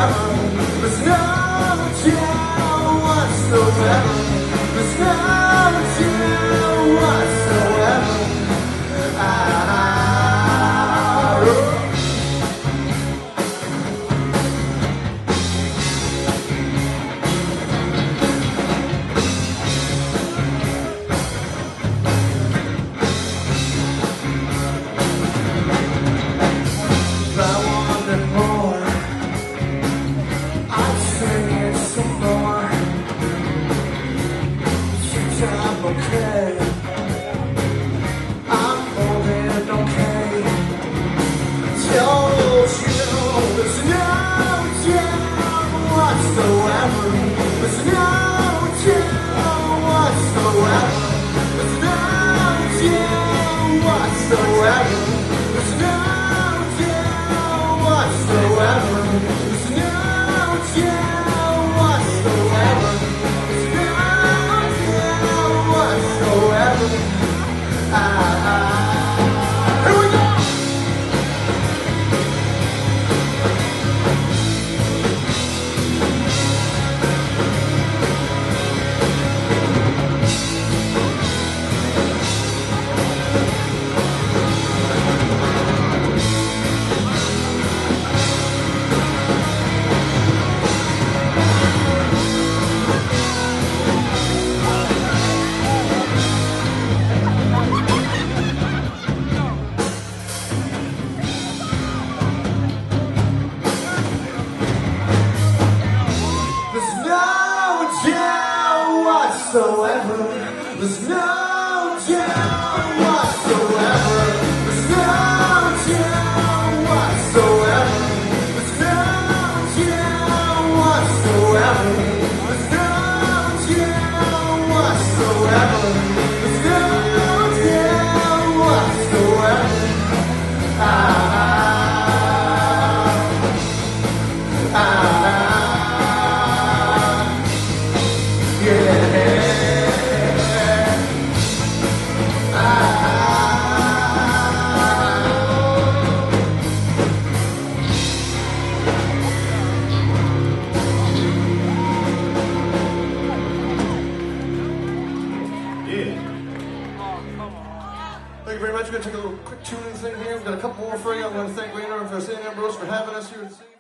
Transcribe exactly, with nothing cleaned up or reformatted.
whatsoever. There's no doubt whatsoever. There's no doubt whatsoever. I, okay, I'm holding okay. Told you there's no doubt whatsoever. There's no doubt whatsoever. There's no doubt whatsoever. There's no doubt whatsoever. There's no doubt whatsoever. Ah, ah. Here we go! Whatsoever. There's no doubt whatsoever. There's no doubt whatsoever. There's no doubt whatsoever. There's no doubt whatsoever. There's no doubt whatsoever. Ah, ah, ah. Thank you very much. We're going to take a little quick tuning thing here. We've got a couple more for you. I want to thank Rainer and St. Ambrose for having us here at the city.